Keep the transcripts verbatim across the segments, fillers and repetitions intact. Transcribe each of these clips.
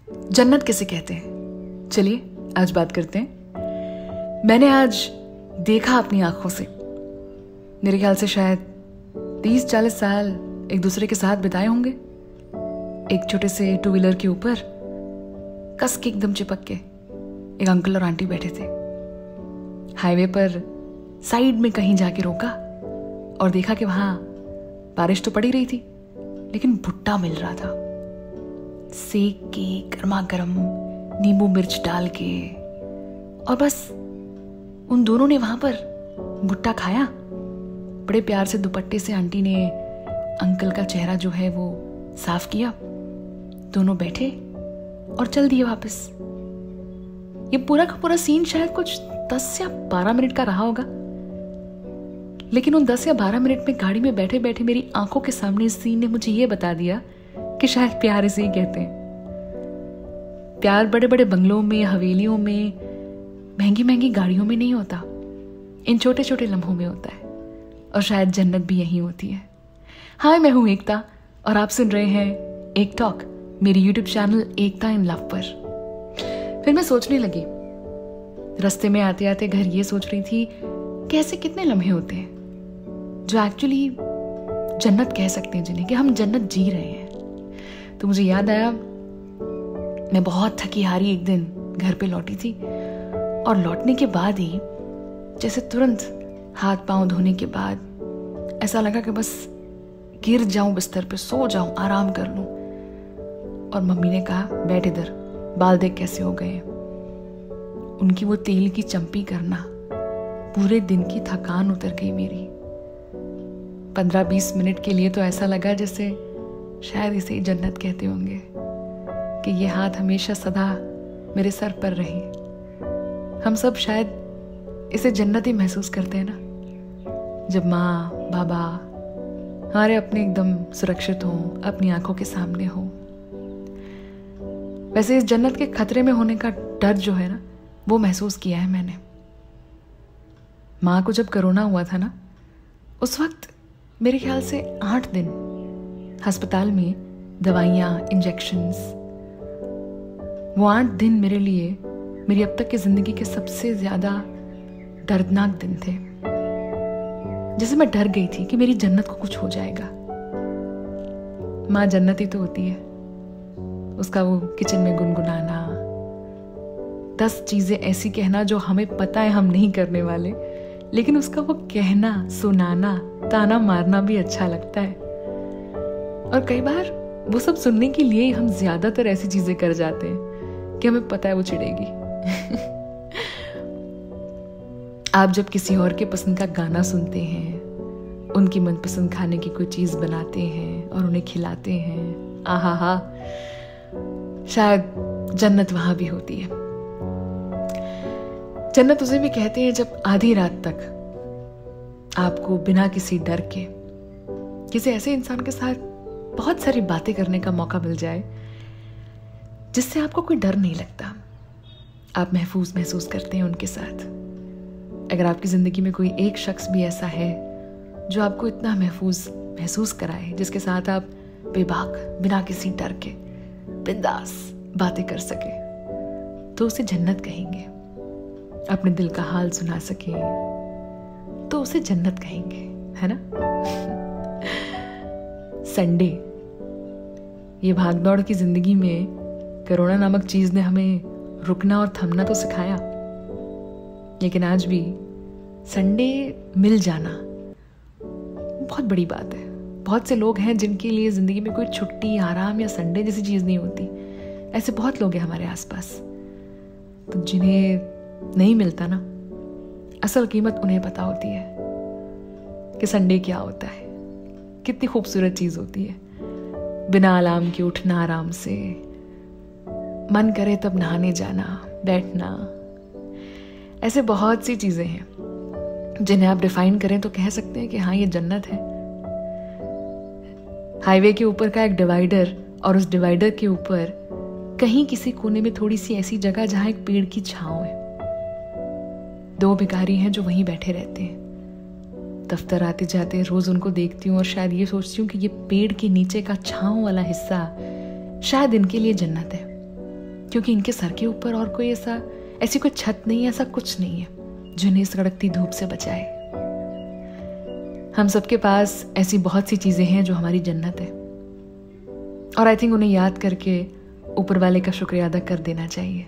जन्नत किसे कहते हैं, चलिए आज बात करते हैं। मैंने आज देखा अपनी आंखों से, मेरे ख्याल से शायद तीस चालीस साल एक दूसरे के साथ बिताए होंगे। एक छोटे से टू व्हीलर के ऊपर कस के एकदम चिपक के एक अंकल और आंटी बैठे थे। हाईवे पर साइड में कहीं जाके रोका और देखा कि वहां बारिश तो पड़ी रही थी लेकिन भुट्टा मिल रहा था, सेक के गर्मा गर्म नींबू मिर्च डाल के। और बस उन दोनों ने वहां पर भुट्टा खाया। बड़े प्यार से दुपट्टे से आंटी ने अंकल का चेहरा जो है वो साफ किया। दोनों बैठे और चल दिए वापस। ये पूरा का पूरा सीन शायद कुछ दस या बारह मिनट का रहा होगा, लेकिन उन दस या बारह मिनट में गाड़ी में बैठे बैठे मेरी आंखों के सामने इस सीन ने मुझे ये बता दिया कि शायद प्यार इसे ही कहते हैं। प्यार बड़े बड़े बंगलों में, हवेलियों में, महंगी महंगी गाड़ियों में नहीं होता, इन छोटे छोटे लम्हों में होता है। और शायद जन्नत भी यही होती है। हाय, मैं हूं एकता और आप सुन रहे हैं एक टॉक, मेरी YouTube channel Ekta in love पर। फिर मैं सोचने लगी, रास्ते में आते आते घर ये सोच रही थी कि ऐसे कितने लम्हे होते हैं जो एक्चुअली जन्नत कह सकते हैं, जिन्हें कि हम जन्नत जी रहे हैं। तो मुझे याद आया, मैं बहुत थकी हारी एक दिन घर पे लौटी थी और लौटने के बाद ही जैसे तुरंत हाथ पांव धोने के बाद ऐसा लगा कि बस गिर जाऊं बिस्तर पे, सो जाऊं, आराम कर लूं। और मम्मी ने कहा, बैठ इधर, बाल देख कैसे हो गए। उनकी वो तेल की चंपी करना, पूरे दिन की थकान उतर गई मेरी। पंद्रह बीस मिनट के लिए तो ऐसा लगा जैसे शायद इसे ही जन्नत कहते होंगे कि ये हाथ हमेशा सदा मेरे सर पर रहे। हम सब शायद इसे जन्नत ही महसूस करते हैं ना, जब माँ बाबा हमारे अपने एकदम सुरक्षित हों, अपनी आंखों के सामने हो। वैसे इस जन्नत के खतरे में होने का डर जो है ना, वो महसूस किया है मैंने। माँ को जब कोरोना हुआ था ना, उस वक्त मेरे ख्याल से आठ दिन अस्पताल में, दवाइयाँ, इंजेक्शंस। वो आठ दिन मेरे लिए मेरी अब तक की जिंदगी के सबसे ज्यादा दर्दनाक दिन थे। जैसे मैं डर गई थी कि मेरी जन्नत को कुछ हो जाएगा। माँ जन्नत ही तो होती है, उसका वो किचन में गुनगुनाना, दस चीजें ऐसी कहना जो हमें पता है हम नहीं करने वाले, लेकिन उसका वो कहना, सुनाना, ताना मारना भी अच्छा लगता है। और कई बार वो सब सुनने के लिए हम ज्यादातर ऐसी चीजें कर जाते हैं कि हमें पता है वो चिढ़ेगी। आप जब किसी और के पसंद का गाना सुनते हैं, उनकी मनपसंद खाने की कोई चीज बनाते हैं और उन्हें खिलाते हैं, आहा हा, शायद जन्नत वहां भी होती है। जन्नत उसे भी कहते हैं जब आधी रात तक आपको बिना किसी डर के किसी ऐसे इंसान के साथ बहुत सारी बातें करने का मौका मिल जाए जिससे आपको कोई डर नहीं लगता। आप महफूज महसूस करते हैं उनके साथ। अगर आपकी जिंदगी में कोई एक शख्स भी ऐसा है जो आपको इतना महफूज महसूस कराए, जिसके साथ आप बेबाक, बिना किसी डर के बिंदास बातें कर सके, तो उसे जन्नत कहेंगे। अपने दिल का हाल सुना सके तो उसे जन्नत कहेंगे, है ना। संडे, ये भागदौड़ की जिंदगी में कोरोना नामक चीज ने हमें रुकना और थमना तो सिखाया, लेकिन आज भी संडे मिल जाना बहुत बड़ी बात है। बहुत से लोग हैं जिनके लिए जिंदगी में कोई छुट्टी, आराम या संडे जैसी चीज नहीं होती। ऐसे बहुत लोग हैं हमारे आसपास, तो जिन्हें नहीं मिलता ना, असल कीमत उन्हें पता होती है कि संडे क्या होता है, कितनी खूबसूरत चीज होती है। बिना अलार्म के उठना, आराम से, मन करे तब नहाने जाना, बैठना। ऐसे बहुत सी चीजें हैं जिन्हें आप डिफाइन करें तो कह सकते हैं कि हाँ, ये जन्नत है। हाईवे के ऊपर का एक डिवाइडर और उस डिवाइडर के ऊपर कहीं किसी कोने में थोड़ी सी ऐसी जगह जहां एक पेड़ की छांव है। दो भिखारी हैं जो वहीं बैठे रहते हैं। दफ्तर आते जाते रोज उनको देखती हूँ और शायद ये सोचती हूँ कि ये पेड़ के नीचे का छांव वाला हिस्सा शायद इनके लिए जन्नत है। क्योंकि इनके सर के ऊपर और कोई ऐसा ऐसी कोई छत नहीं है, ऐसा कुछ नहीं है जो इन्हें सड़कती धूप से बचाए। हम सबके पास ऐसी बहुत सी चीजें हैं जो हमारी जन्नत है, और आई थिंक उन्हें याद करके ऊपर वाले का शुक्रिया अदा कर देना चाहिए।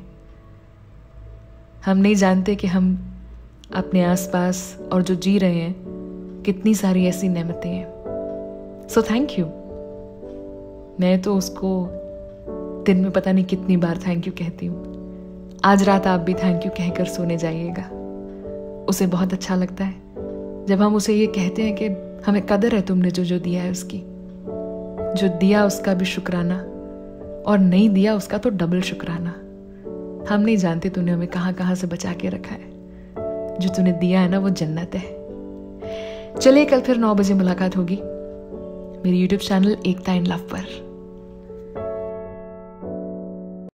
हम नहीं जानते कि हम अपने आसपास और जो जी रहे हैं कितनी सारी ऐसी नेमतें हैं। So thank you. मैं तो उसको दिन में पता नहीं कितनी बार थैंक यू कहती हूँ। आज रात आप भी थैंक यू कहकर सोने जाइएगा। उसे बहुत अच्छा लगता है जब हम उसे ये कहते हैं कि हमें कदर है तुमने जो जो दिया है उसकी, जो दिया उसका भी शुक्राना, और नहीं दिया उसका तो डबल शुक्राना। हम नहीं जानते तूने हमें कहाँ कहाँ से बचा के रखा है। जो तूने दिया है ना वो जन्नत है। चलिए कल फिर नौ बजे मुलाकात होगी मेरी YouTube channel Ekta in love पर।